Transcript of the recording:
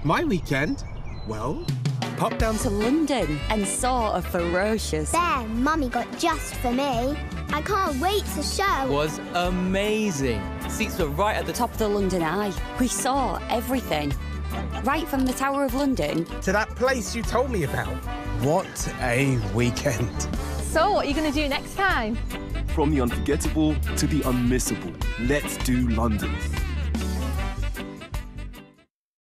My weekend? Well, popped down to London and saw a ferocious bear Mummy got just for me. I can't wait to show. Was amazing. Seats were right at the top. top of the London Eye. We saw everything. Right from the Tower of London. to that place you told me about. What a weekend. So, what are you going to do next time? From the unforgettable to the unmissable, let's do London.